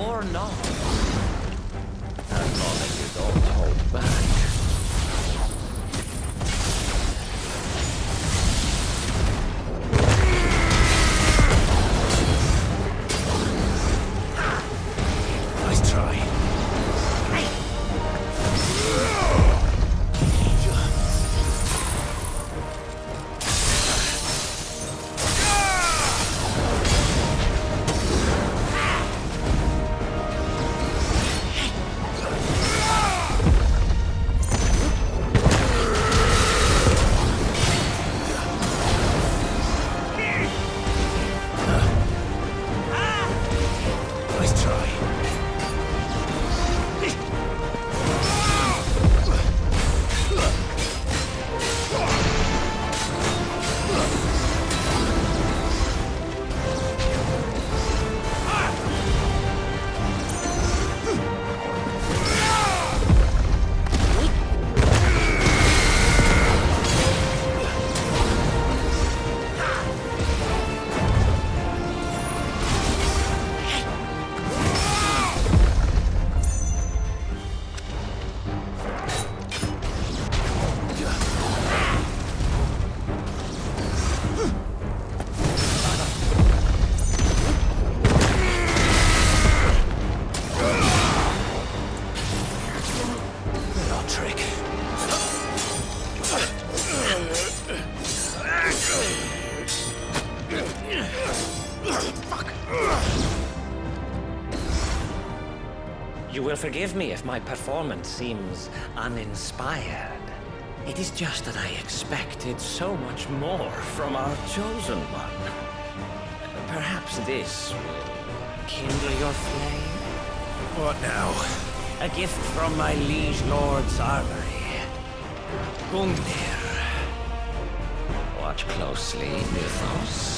or not. As long as you don't hold back. Nice try. You will forgive me if my performance seems uninspired. It is just that I expected so much more from our chosen one. Perhaps this will kindle your flame? What now? A gift from my liege lord's armory. Gungnir. Watch closely, Mythos.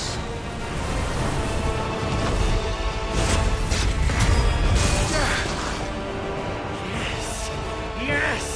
Yes!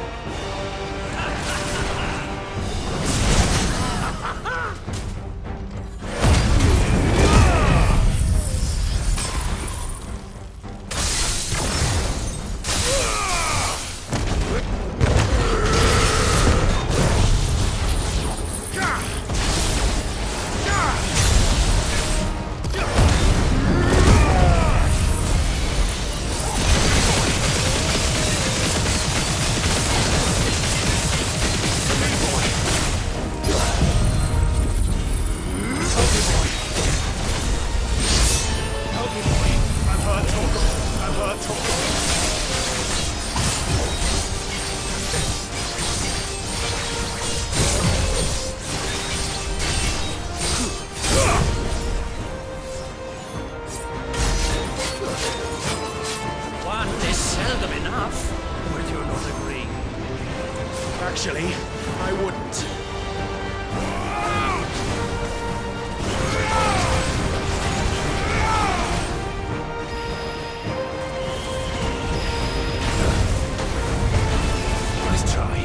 Actually, I wouldn't. Nice try.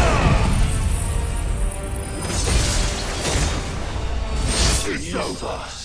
It's over.